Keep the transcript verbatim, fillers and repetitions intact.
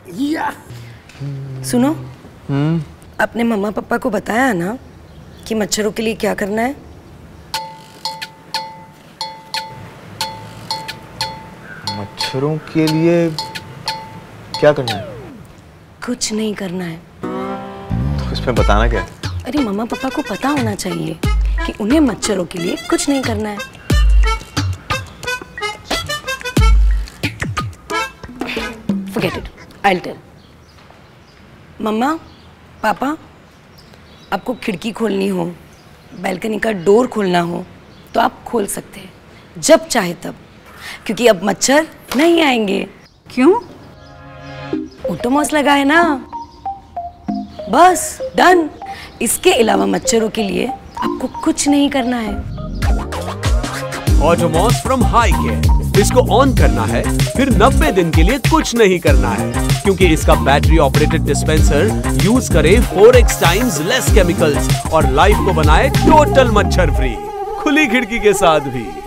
या सुनो, हम्म अपने मम्मा पापा को बताया ना कि मच्छरों के लिए क्या करना है? मच्छरों के लिए क्या करना है? कुछ नहीं करना है। तो इसमें बताना क्या है? अरे मम्मा पापा को पता होना चाहिए कि उन्हें मच्छरों के लिए कुछ नहीं करना है। Forget it. I'll tell. मम्मा पापा, आपको खिड़की खोलनी हो, बैल्कनी का डोर खोलना हो तो आप खोल सकते हैं जब चाहे तब, क्योंकि अब मच्छर नहीं आएंगे। क्यों? ओटोमॉस लगा है ना, बस डन। इसके अलावा मच्छरों के लिए आपको कुछ नहीं करना है। ओटोमॉस फ्रॉम हाई केयर, इसको ऑन करना है, फिर नब्बे दिन के लिए कुछ नहीं करना है, क्योंकि इसका बैटरी ऑपरेटेड डिस्पेंसर यूज करे four x times less chemicals और लाइफ को बनाए टोटल मच्छर फ्री, खुली खिड़की के साथ भी।